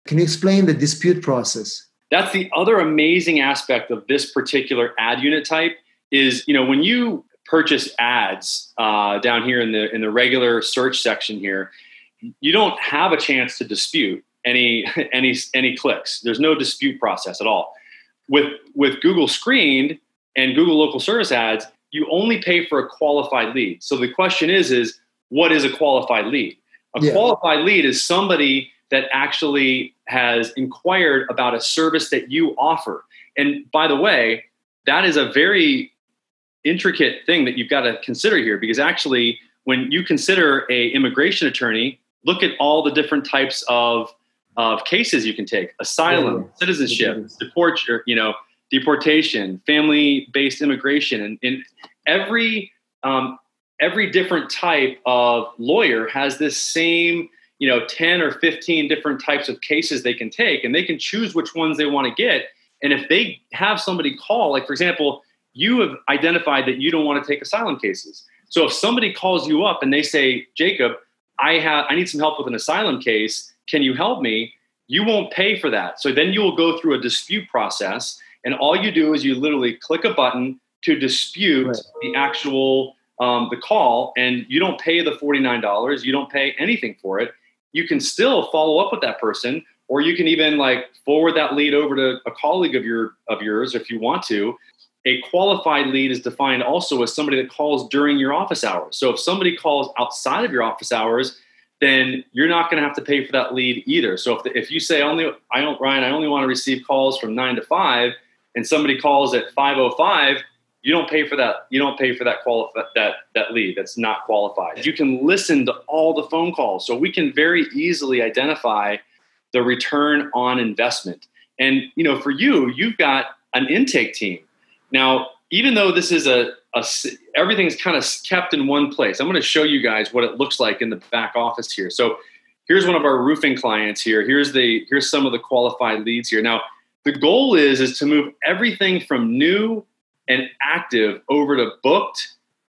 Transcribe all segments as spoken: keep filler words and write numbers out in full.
Can you explain the dispute process? That's the other amazing aspect of this particular ad unit type is, you know, when you purchase ads uh, down here in the in the regular search section here, you don't have a chance to dispute any any any clicks. There's no dispute process at all. With with Google Screened and Google Local Service Ads, you only pay for a qualified lead. So the question is, is what is a qualified lead? A yeah. qualified lead is somebody that actually has inquired about a service that you offer. And by the way, that is a very intricate thing that you've got to consider here, because actually when you consider a immigration attorney, look at all the different types of, of cases you can take: asylum, yeah. citizenship, deport, you know, deportation, family-based immigration. And, and every, um, every different type of lawyer has this same, you know, ten or fifteen different types of cases they can take, and they can choose which ones they want to get. And if they have somebody call, like for example, you have identified that you don't want to take asylum cases. So if somebody calls you up and they say, Jacob, I have, I need some help with an asylum case. Can you help me? You won't pay for that. So then you will go through a dispute process, and all you do is you literally click a button to dispute right. the actual, um, the call, and you don't pay the forty-nine dollars. You don't pay anything for it. You can still follow up with that person, or you can even like forward that lead over to a colleague of your of yours if you want to. A qualified lead is defined also as somebody that calls during your office hours. So if somebody calls outside of your office hours, then you're not going to have to pay for that lead either. So if the, if you say only I don't Ryan, I only want to receive calls from nine to five, and somebody calls at five oh five, you don't pay for that. You don't pay for that quali- that that lead that's not qualified. You can listen to all the phone calls, so we can very easily identify the return on investment. And you know, for you, you've got an intake team. Now, even though this is a, a everything's kind of kept in one place, I'm going to show you guys what it looks like in the back office here. So here's one of our roofing clients here. Here's the here's some of the qualified leads here. Now, the goal is is to move everything from new and active over to booked,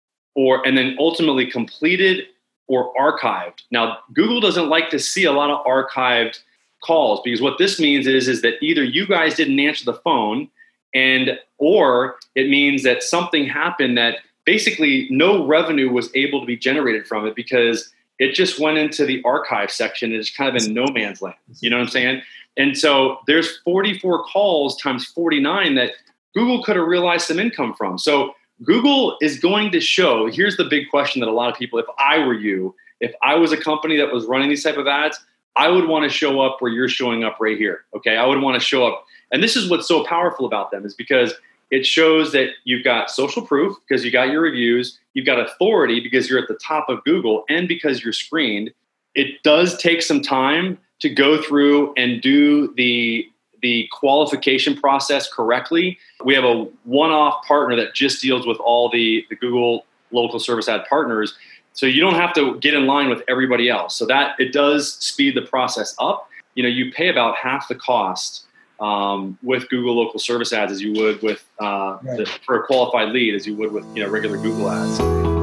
or and then ultimately completed or archived. Now, Google doesn't like to see a lot of archived calls, because what this means is, is that either you guys didn't answer the phone, and or it means that something happened that basically no revenue was able to be generated from it because it just went into the archive section and it's kind of in no man's land. You know what I'm saying? And so there's forty-four calls times forty-nine that Google could have realized some income from. So Google is going to show, here's the big question that a lot of people, if I were you, if I was a company that was running these type of ads, I would want to show up where you're showing up right here. Okay. I would want to show up. And this is what's so powerful about them, is because it shows that you've got social proof because you got your reviews, you've got authority because you're at the top of Google, and because you're screened. It does take some time to go through and do the, the qualification process correctly. We have a one-off partner that just deals with all the, the Google local service ad partners. So you don't have to get in line with everybody else. So that it does speed the process up. You know, you pay about half the cost um, with Google local service ads as you would with uh, right. the, for a qualified lead as you would with, you know, regular Google ads.